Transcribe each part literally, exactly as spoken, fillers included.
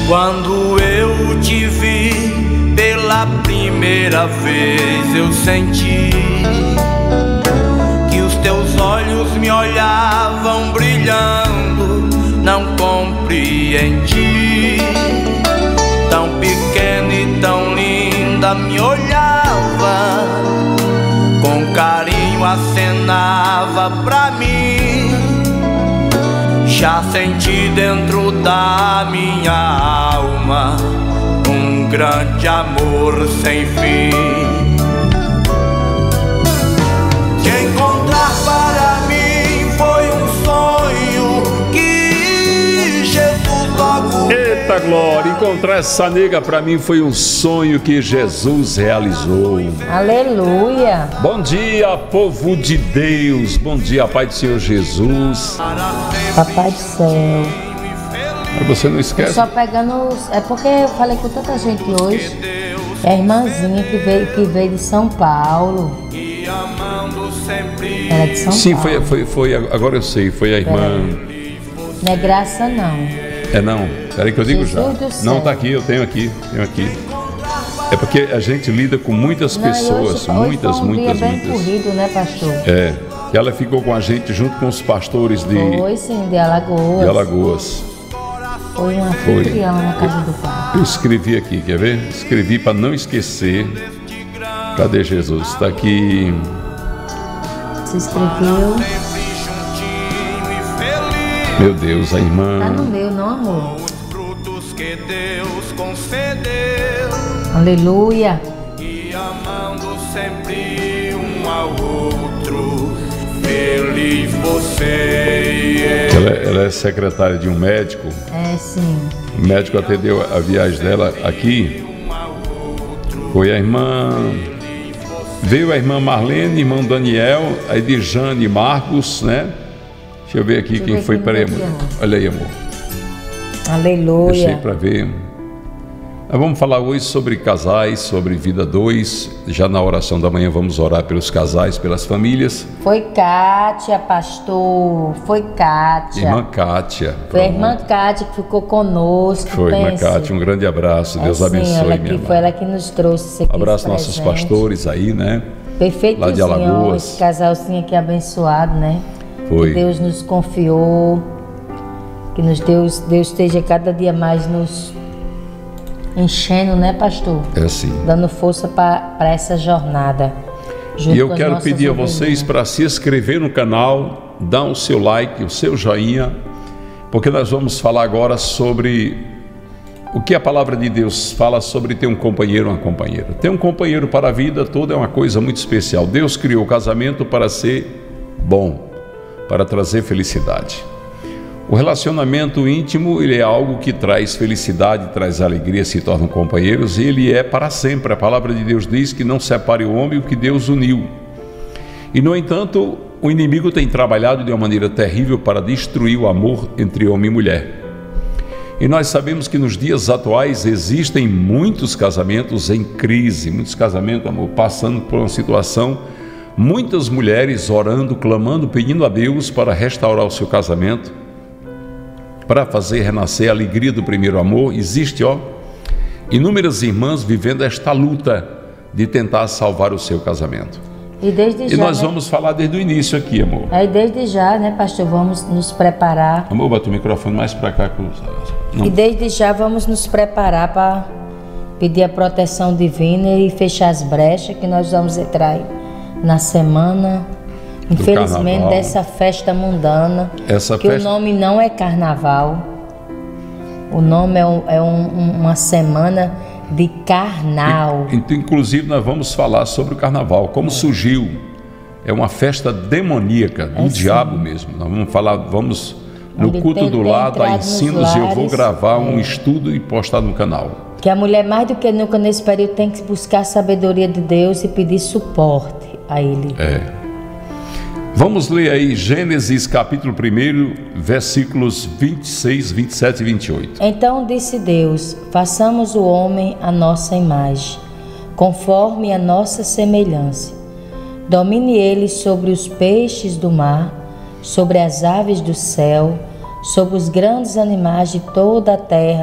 Quando eu te vi pela primeira vez, eu senti que os teus olhos me olhavam brilhando. Não compreendi. Tão pequena e tão linda me olhava, com carinho acenava pra mim. Já senti dentro da minha alma um grande amor sem fim. Te encontrar para mim foi um sonho que Jesus logo... Eita glória, encontrar essa nega para mim foi um sonho que Jesus realizou. Aleluia. Bom dia, povo de Deus. Bom dia, Pai do Senhor Jesus. Papai do céu. Mas você não esquece? Só pegando os... É porque eu falei com tanta gente hoje. É a irmãzinha que veio, que veio de São Paulo. Era de São Sim, Paulo. Sim, foi, foi, foi, agora eu sei, foi a irmã. Não é graça não. É não, peraí que eu digo Jesus já. do céu. Não, tá aqui, eu tenho aqui, tenho aqui. É porque a gente lida com muitas Não, pessoas, hoje, muitas, hoje foi um muitas, dia bem muitas. corrido, né, pastor? É, que ela ficou com a gente junto com os pastores de, Foi sim, de Alagoas. de Alagoas. Foi uma anfitriã na casa do Pai. Eu escrevi aqui, quer ver? Escrevi para não esquecer. Cadê Jesus? Está aqui. Se escreveu. Meu Deus, a irmã. Tá no meu, não, amor? Os frutos que Deus concedeu, Aleluia. e amando sempre um ao outro, feliz você e eu. Ela, ela é secretária de um médico. É, sim. O médico atendeu a viagem dela aqui. Foi a irmã. Veio a irmã Marlene, irmão Daniel, aí de Jane e Marcos, né? Deixa eu ver aqui Deixa eu quem ver foi. aqui, Peraí, não amor. tem aqui, Olha aí, amor. Aleluia. Deixei para ver. Nós vamos falar hoje sobre casais, sobre vida dois. Já na oração da manhã vamos orar pelos casais, pelas famílias. Foi Kátia, pastor. Foi Kátia. Irmã Kátia. Foi a pronto. irmã Kátia que ficou conosco. Foi, irmã pense. Kátia, um grande abraço. Deus É, sim, abençoe, ela minha que foi irmã. ela que nos trouxe esse aqui. Abraço nossos pastores aí, né? Perfeitinho, lá de Alagoas. esse casalzinho aqui abençoado, né? Foi. Que Deus nos confiou, que nos Deus, Deus esteja cada dia mais nos enchendo, né, pastor? É assim. Dando força para essa jornada. E eu quero pedir a vocês para se inscrever no canal, dar o seu like, o seu joinha, porque nós vamos falar agora sobre o que a palavra de Deus fala sobre ter um companheiro ou uma companheira. Ter um companheiro para a vida toda é uma coisa muito especial. Deus criou o casamento para ser bom, para trazer felicidade. O relacionamento íntimo, ele é algo que traz felicidade, traz alegria, se tornam companheiros, e ele é para sempre. A palavra de Deus diz que não separe o homem o que Deus uniu. E, no entanto, o inimigo tem trabalhado de uma maneira terrível para destruir o amor entre homem e mulher. E nós sabemos que nos dias atuais existem muitos casamentos em crise, muitos casamentos, amor, passando por uma situação, muitas mulheres orando, clamando, pedindo a Deus para restaurar o seu casamento, para fazer renascer a alegria do primeiro amor. Existe, ó, inúmeras irmãs vivendo esta luta de tentar salvar o seu casamento. E desde E já, nós né? vamos falar desde o início aqui, amor. Aí desde já, né, pastor, vamos nos preparar. Amor, bota o microfone mais para cá. Não. E desde já vamos nos preparar para pedir a proteção divina e fechar as brechas que nós vamos entrar aí na semana, infelizmente, carnaval. dessa festa mundana. Essa que festa... o nome não é carnaval. O nome é, um, é um, uma semana de carnal. Então, inclusive, nós vamos falar sobre o carnaval, como surgiu. É uma festa demoníaca, do É, diabo sim. mesmo. Nós vamos falar, vamos no Ele culto tem- do tem lado, há entrado nos ensinos, e eu vou lares, gravar um é. estudo e postar no canal. Que a mulher, mais do que nunca nesse período, tem que buscar a sabedoria de Deus e pedir suporte a Ele. É. Vamos ler aí Gênesis capítulo um, versículos vinte e seis, vinte e sete e vinte e oito. Então disse Deus: façamos o homem à nossa imagem, conforme a nossa semelhança. Domine ele sobre os peixes do mar, sobre as aves do céu, sobre os grandes animais de toda a terra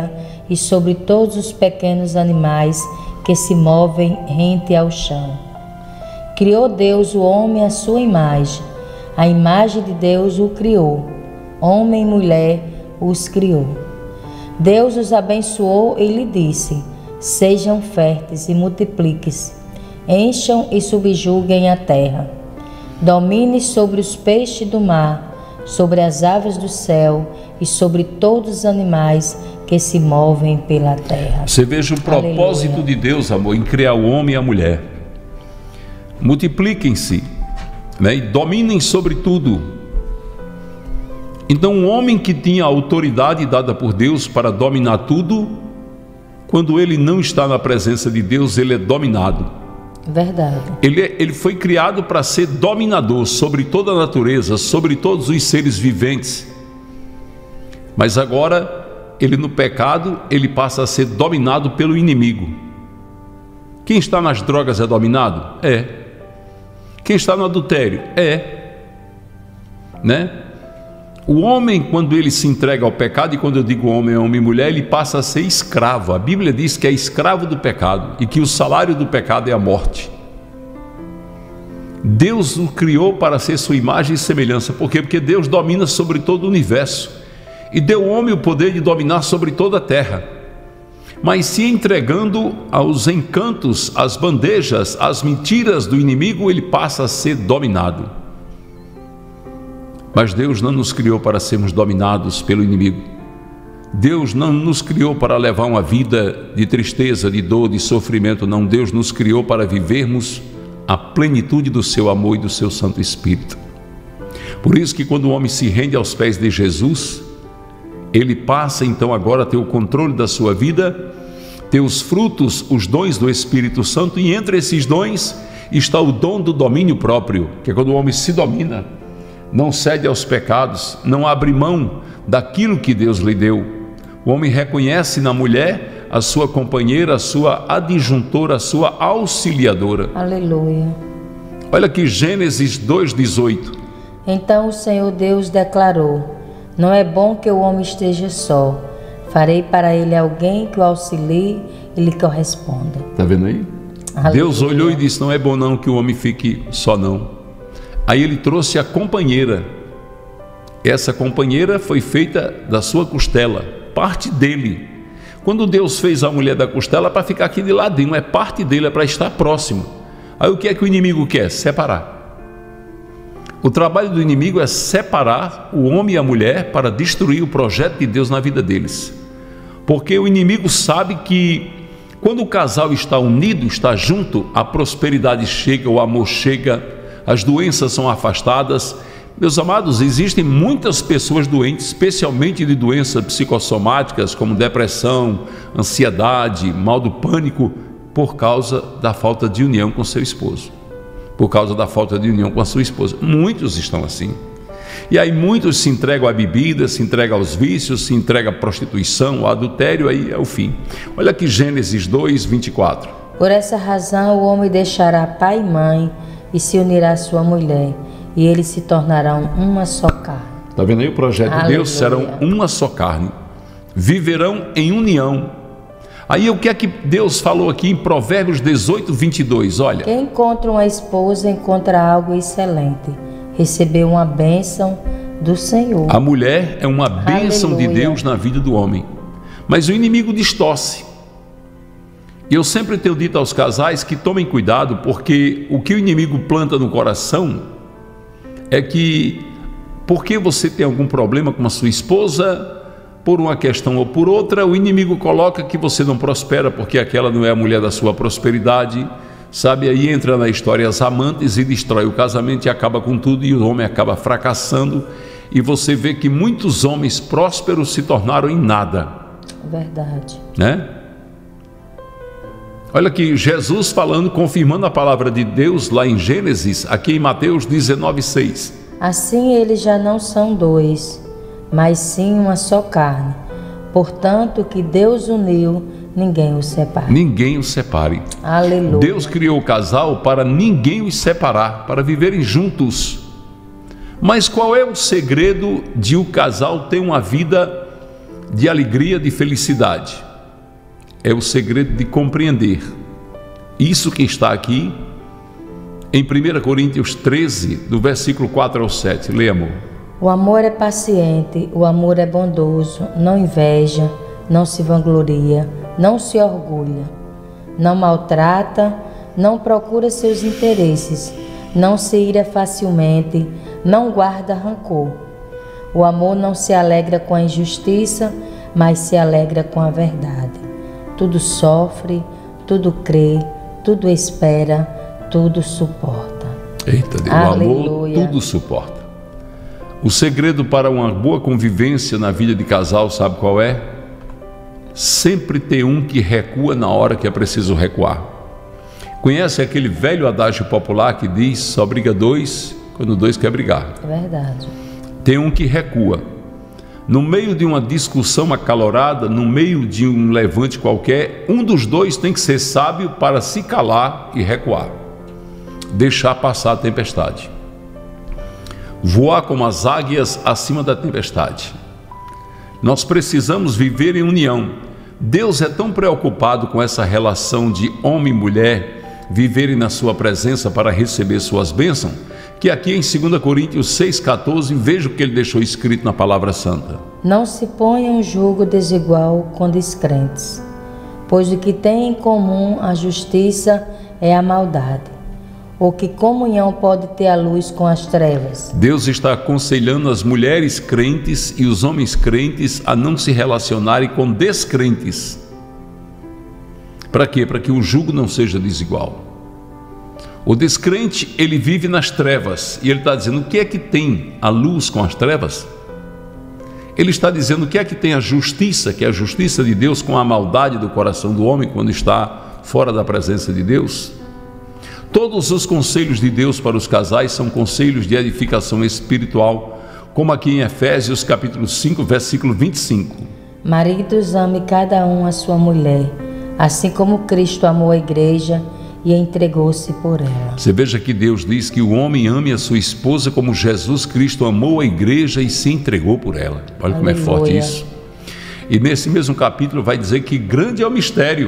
e sobre todos os pequenos animais que se movem rente ao chão. Criou Deus o homem à sua imagem, a imagem de Deus o criou, homem e mulher os criou. Deus os abençoou e lhe disse: sejam férteis e multipliquem-se, encham e subjuguem a terra. Domine sobre os peixes do mar, sobre as aves do céu e sobre todos os animais que se movem pela terra. Você veja o propósito Aleluia. De Deus, amor, em criar o homem e a mulher. Multipliquem-se, né, e dominem sobre tudo. Então, um homem que tinha a autoridade dada por Deus para dominar tudo, quando ele não está na presença de Deus, ele é dominado. Verdade. Ele, ele foi criado para ser dominador sobre toda a natureza, sobre todos os seres viventes. Mas agora, ele no pecado, ele passa a ser dominado pelo inimigo. Quem está nas drogas é dominado? É. Quem está no adultério? É. Né? O homem, quando ele se entrega ao pecado, e quando eu digo homem, é homem e mulher, ele passa a ser escravo. A Bíblia diz que é escravo do pecado e que o salário do pecado é a morte. Deus o criou para ser sua imagem e semelhança. Por quê? Porque Deus domina sobre todo o universo e deu ao homem o poder de dominar sobre toda a terra. Mas se entregando aos encantos, às bandejas, às mentiras do inimigo, ele passa a ser dominado. Mas Deus não nos criou para sermos dominados pelo inimigo. Deus não nos criou para levar uma vida de tristeza, de dor, de sofrimento. Não, Deus nos criou para vivermos a plenitude do seu amor e do seu Santo Espírito. Por isso que quando o homem se rende aos pés de Jesus, ele passa então agora a ter o controle da sua vida, ter os frutos, os dons do Espírito Santo, e entre esses dons está o dom do domínio próprio, que é quando o homem se domina, não cede aos pecados, não abre mão daquilo que Deus lhe deu. O homem reconhece na mulher a sua companheira, a sua adjuntora, a sua auxiliadora. Aleluia. Olha aqui Gênesis dois, dezoito. Então o Senhor Deus declarou: não é bom que o homem esteja só. Farei para ele alguém que o auxilie e lhe corresponda. Está vendo aí? Aleluia. Deus olhou e disse: não é bom não que o homem fique só não. Aí ele trouxe a companheira. Essa companheira foi feita da sua costela, parte dele. Quando Deus fez a mulher da costela, para ficar aqui de ladinho, é parte dele, é para estar próximo. Aí o que é que o inimigo quer? Separar. O trabalho do inimigo é separar o homem e a mulher para destruir o projeto de Deus na vida deles. Porque o inimigo sabe que quando o casal está unido, está junto, a prosperidade chega, o amor chega, as doenças são afastadas. Meus amados, existem muitas pessoas doentes, especialmente de doenças psicossomáticas como depressão, ansiedade, mal do pânico, por causa da falta de união com seu esposo, por causa da falta de união com a sua esposa. Muitos estão assim. E aí muitos se entregam à bebida, se entregam aos vícios, se entregam à prostituição, ao adultério, aí é o fim. Olha aqui Gênesis dois, vinte e quatro. Por essa razão o homem deixará pai e mãe e se unirá à sua mulher, e eles se tornarão uma só carne. Está vendo aí o projeto Aleluia. De Deus? Serão uma só carne, viverão em união. Aí o que é que Deus falou aqui em Provérbios dezoito, vinte e dois? Olha: quem encontra uma esposa encontra algo excelente, recebeu uma bênção do Senhor. A mulher é uma bênção Aleluia. De Deus na vida do homem, mas o inimigo distorce. E eu sempre tenho dito aos casais que tomem cuidado, porque o que o inimigo planta no coração é que, porque você tem algum problema com a sua esposa, por uma questão ou por outra, o inimigo coloca que você não prospera, porque aquela não é a mulher da sua prosperidade, sabe? Aí entra na história as amantes e destrói o casamento e acaba com tudo, e o homem acaba fracassando, e você vê que muitos homens prósperos se tornaram em nada. Verdade. Né? Olha aqui, Jesus falando, confirmando a palavra de Deus lá em Gênesis, aqui em Mateus dezenove, seis. Assim eles já não são dois, mas sim uma só carne. Portanto, o que Deus uniu, ninguém os separe. Ninguém os separe. Aleluia. Deus criou o casal para ninguém os separar, para viverem juntos. Mas qual é o segredo de o casal ter uma vida de alegria, de felicidade? é o segredo de compreender isso que está aqui em primeira Coríntios treze, do versículo quatro ao sete. Lê, amor. O amor é paciente, o amor é bondoso, não inveja, não se vangloria, não se orgulha, não maltrata, não procura seus interesses, não se ira facilmente, não guarda rancor. O amor não se alegra com a injustiça, mas se alegra com a verdade. Tudo sofre, tudo crê, tudo espera, tudo suporta. Eita Deus, Aleluia. O amor tudo suporta. O segredo para uma boa convivência na vida de casal, sabe qual é? Sempre ter um que recua na hora que é preciso recuar. Conhece aquele velho adágio popular que diz: só briga dois quando dois quer brigar? É verdade. Tem um que recua. No meio de uma discussão acalorada, no meio de um levante qualquer, um dos dois tem que ser sábio para se calar e recuar. Deixar passar a tempestade. Voar como as águias acima da tempestade. Nós precisamos viver em união. Deus é tão preocupado com essa relação de homem e mulher viverem na sua presença para receber suas bênçãos, que aqui em segunda Coríntios seis, quatorze, veja o que ele deixou escrito na palavra santa. Não se ponha um jugo desigual com descrentes, pois o que tem em comum a justiça é a maldade. Ou que comunhão pode ter a luz com as trevas? Deus está aconselhando as mulheres crentes e os homens crentes a não se relacionarem com descrentes. Para quê? Para que o jugo não seja desigual. O descrente, ele vive nas trevas, e ele está dizendo: o que é que tem a luz com as trevas? Ele está dizendo: o que é que tem a justiça, que é a justiça de Deus, com a maldade do coração do homem quando está fora da presença de Deus? Todos os conselhos de Deus para os casais são conselhos de edificação espiritual, como aqui em Efésios capítulo cinco, versículo vinte e cinco. Maridos, ame cada um a sua mulher, assim como Cristo amou a igreja e entregou-se por ela. Você veja que Deus diz que o homem ame a sua esposa como Jesus Cristo amou a igreja e se entregou por ela. Olha como é forte isso. E nesse mesmo capítulo vai dizer que grande é o mistério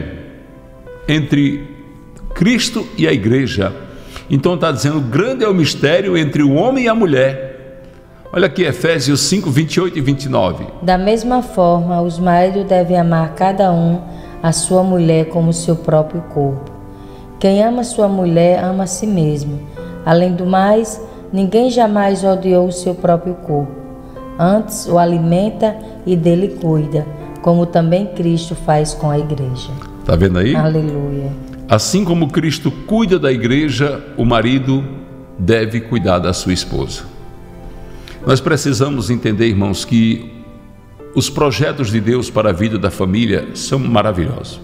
entre Cristo e a igreja. Então está dizendo: grande é o mistério entre o homem e a mulher. Olha aqui Efésios cinco, vinte e oito e vinte e nove. Da mesma forma, os maridos devem amar cada um a sua mulher como seu próprio corpo. Quem ama sua mulher ama a si mesmo. Além do mais, ninguém jamais odiou o seu próprio corpo. Antes o alimenta e dele cuida, como também Cristo faz com a igreja. Está vendo aí? Aleluia. Assim como Cristo cuida da igreja, o marido deve cuidar da sua esposa. Nós precisamos entender, irmãos, que os projetos de Deus para a vida da família são maravilhosos.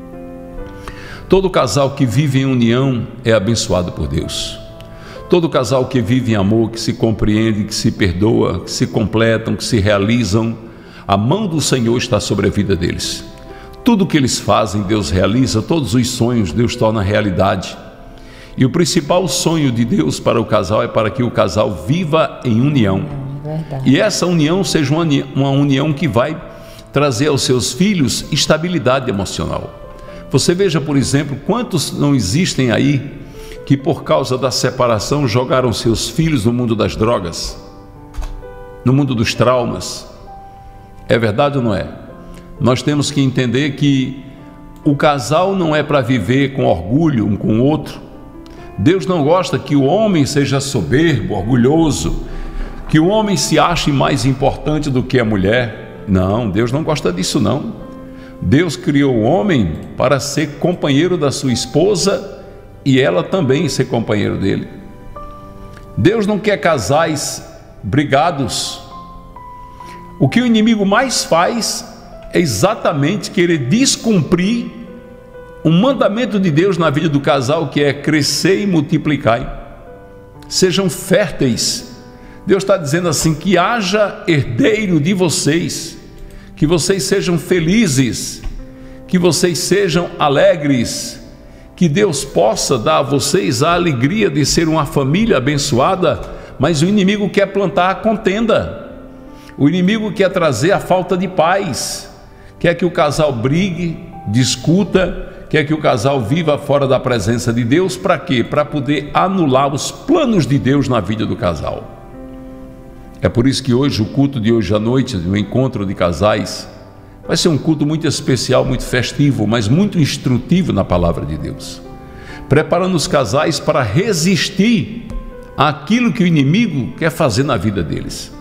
Todo casal que vive em união é abençoado por Deus. Todo casal que vive em amor, que se compreende, que se perdoa, que se completam, que se realizam, a mão do Senhor está sobre a vida deles. Tudo que eles fazem, Deus realiza. Todos os sonhos, Deus torna realidade. E o principal sonho de Deus para o casal é para que o casal viva em união. Verdade. E essa união seja uma, uma união que vai trazer aos seus filhos estabilidade emocional. Você veja, por exemplo, quantos não existem aí que por causa da separação jogaram seus filhos no mundo das drogas, no mundo dos traumas. É verdade ou não é? Nós temos que entender que o casal não é para viver com orgulho um com o outro. Deus não gosta que o homem seja soberbo, orgulhoso, que o homem se ache mais importante do que a mulher. Não, Deus não gosta disso não. Deus criou o homem para ser companheiro da sua esposa e ela também ser companheiro dele. Deus não quer casais brigados. O que o inimigo mais faz é exatamente querer descumprir um mandamento de Deus na vida do casal, que é crescer e multiplicar. Sejam férteis. Deus está dizendo assim: que haja herdeiro de vocês, que vocês sejam felizes, que vocês sejam alegres, que Deus possa dar a vocês a alegria de ser uma família abençoada. Mas o inimigo quer plantar a contenda, o inimigo quer trazer a falta de paz, quer que o casal brigue, discuta, quer que o casal viva fora da presença de Deus. Para quê? Para poder anular os planos de Deus na vida do casal. É por isso que hoje, o culto de hoje à noite, o encontro de casais, vai ser um culto muito especial, muito festivo, mas muito instrutivo na palavra de Deus, preparando os casais para resistir àquilo que o inimigo quer fazer na vida deles.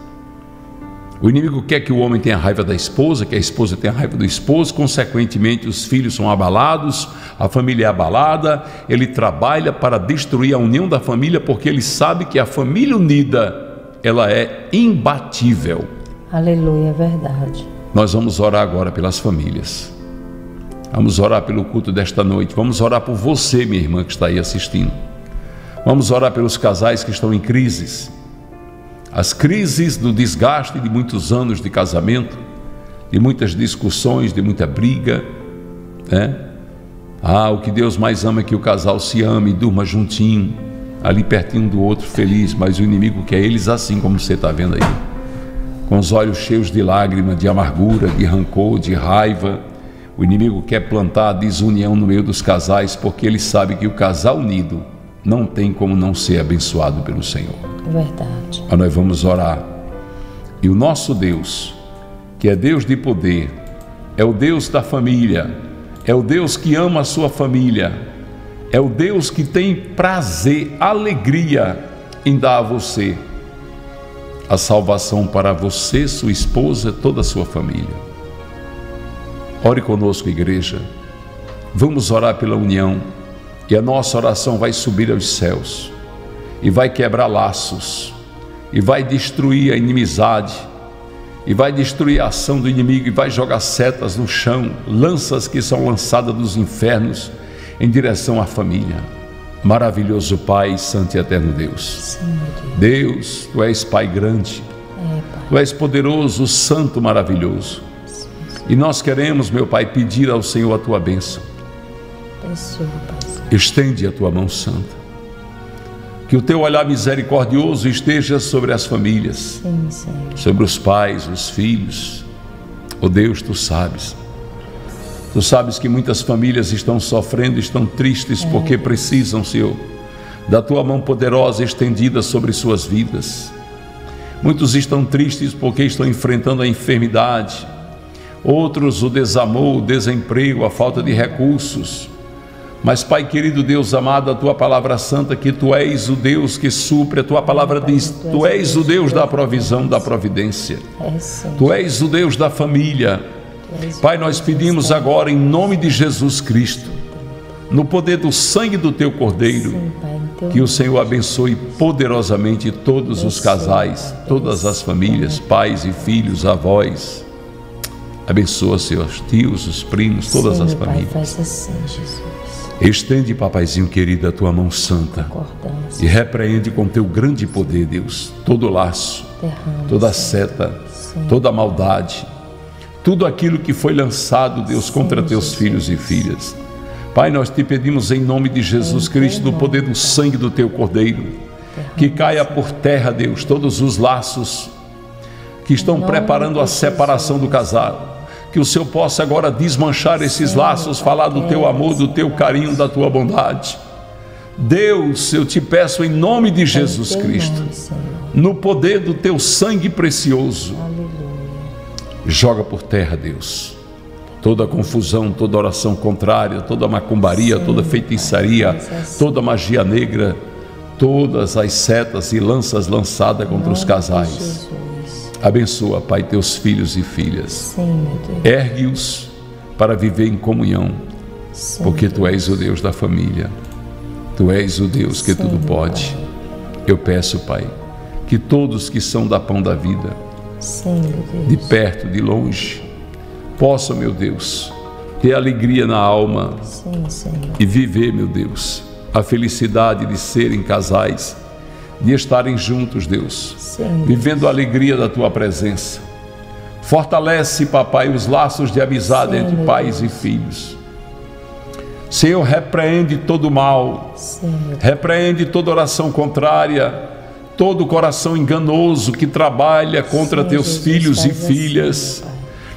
O inimigo quer que o homem tenha raiva da esposa, que a esposa tenha raiva do esposo, consequentemente os filhos são abalados, a família é abalada. Ele trabalha para destruir a união da família, porque ele sabe que a família unida, ela é imbatível. Aleluia, é verdade. Nós vamos orar agora pelas famílias. Vamos orar pelo culto desta noite. Vamos orar por você, minha irmã, que está aí assistindo. Vamos orar pelos casais que estão em crises. As crises do desgaste de muitos anos de casamento, de muitas discussões, de muita briga, né? Ah, o que Deus mais ama é que o casal se ame e durma juntinho, ali pertinho do outro, feliz. Mas o inimigo quer eles assim como você está vendo aí, com os olhos cheios de lágrimas, de amargura, de rancor, de raiva. O inimigo quer plantar a desunião no meio dos casais, porque ele sabe que o casal unido não tem como não ser abençoado pelo Senhor. Verdade. Mas nós vamos orar. E o nosso Deus, que é Deus de poder, é o Deus da família, é o Deus que ama a sua família, é o Deus que tem prazer, alegria em dar a você a salvação para você, sua esposa, toda a sua família. Ore conosco, igreja. Vamos orar pela união, e a nossa oração vai subir aos céus e vai quebrar laços, e vai destruir a inimizade, e vai destruir a ação do inimigo, e vai jogar setas no chão, lanças que são lançadas dos infernos em direção à família. Maravilhoso Pai, santo e eterno Deus. Sim, Deus. Deus, Tu és Pai grande, é, Pai. Tu és poderoso, santo, maravilhoso. Sim, sim. E nós queremos, meu Pai, pedir ao Senhor a Tua bênção. Peço, Pai. Estende a Tua mão santa, que o Teu olhar misericordioso esteja sobre as famílias, Sim, Senhor. sobre os pais, os filhos. Oh Deus, Tu sabes. Tu sabes que muitas famílias estão sofrendo, estão tristes, é. porque precisam, Senhor, da Tua mão poderosa estendida sobre suas vidas. Muitos estão tristes porque estão enfrentando a enfermidade, outros o desamor, o desemprego, a falta de recursos. Mas, Pai querido, Deus amado, a Tua palavra santa, que Tu és o Deus que supre, a Tua palavra diz, Tu és o Deus da provisão, da providência. Tu és o Deus da família. Pai, nós pedimos agora, em nome de Jesus Cristo, no poder do sangue do Teu Cordeiro, que o Senhor abençoe poderosamente todos os casais, todas as famílias, pais e filhos, avós. Abençoa, Senhor, os tios, os primos, todas as famílias. Faz assim, Jesus. Estende, papaizinho querido, a Tua mão santa e repreende com Teu grande poder, Deus, todo laço, toda seta, toda maldade, tudo aquilo que foi lançado, Deus, contra Teus filhos e filhas. Pai, nós Te pedimos em nome de Jesus Cristo, do poder do sangue do Teu Cordeiro, que caia por terra, Deus, todos os laços que estão preparando a separação do casal. Que o Senhor possa agora desmanchar esses laços, falar do Teu amor, do Teu carinho, da Tua bondade. Deus, eu Te peço em nome de Jesus Cristo, no poder do Teu sangue precioso, joga por terra, Deus, toda confusão, toda oração contrária, toda macumbaria, toda feitiçaria, toda magia negra, todas as setas e lanças lançadas contra os casais. Abençoa, Pai, Teus filhos e filhas. Sim, meu Deus. Ergue-os para viver em comunhão. Sim, porque Tu és o Deus da família. Tu és o Deus que Sim, tudo pode. Pai. Eu peço, Pai, que todos que são da Pão da Vida, Sim, meu Deus, de perto, de longe, possam, meu Deus, ter alegria na alma. Sim, Senhor. E viver, meu Deus, a felicidade de serem casais, de estarem juntos, Deus, Sim, vivendo a alegria da Tua presença. Fortalece, Papai, os laços de amizade Sim, entre pais Deus. e filhos. Senhor, repreende todo mal, Sim, repreende toda oração contrária, todo coração enganoso que trabalha contra Sim, Teus Jesus, filhos e filhas. Assim,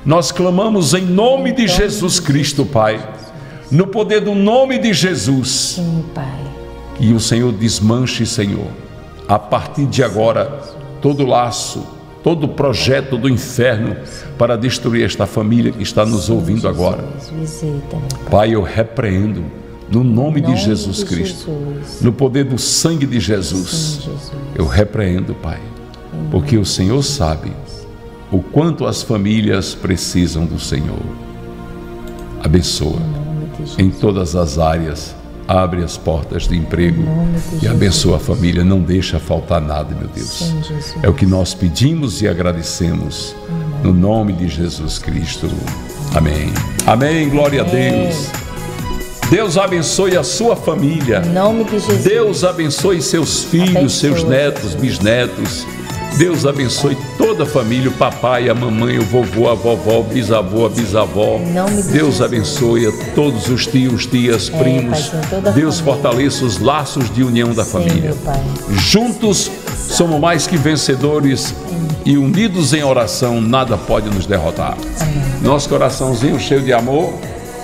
Nós clamamos em nome de Jesus Cristo, Pai, no poder do nome de Jesus. Sim, Pai. E o Senhor desmanche, Senhor, a partir de agora, todo laço, todo projeto do inferno para destruir esta família que está nos ouvindo agora. Pai, eu repreendo no nome de Jesus Cristo, no poder do sangue de Jesus. Eu repreendo, Pai, porque o Senhor sabe o quanto as famílias precisam do Senhor. Abençoa em todas as áreas. Abre as portas de emprego e abençoa a família. Não deixa faltar nada, meu Deus. É o que nós pedimos e agradecemos no nome de Jesus Cristo. Amém. Amém. Glória a Deus. Deus abençoe a sua família. Em nome de Jesus. Deus abençoe seus filhos, Abençoa, seus netos, bisnetos. Deus abençoe toda a família, o papai, a mamãe, o vovô, a vovó, o bisavô, a bisavó. Deus abençoe a todos os tios, tias, primos. Deus fortaleça os laços de união da família. Juntos somos mais que vencedores e unidos em oração, nada pode nos derrotar. Nosso coraçãozinho cheio de amor.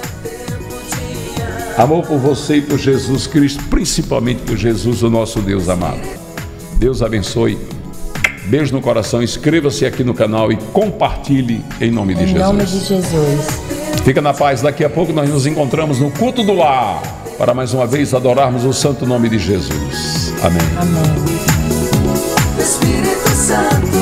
Amor por você e por Jesus Cristo, principalmente por Jesus, o nosso Deus amado. Deus abençoe. Beijo no coração, inscreva-se aqui no canal e compartilhe em nome de Jesus. Em nome de Jesus. Fica na paz, daqui a pouco nós nos encontramos no culto do lar, para mais uma vez adorarmos o santo nome de Jesus. Amém. Amém. Espírito Santo.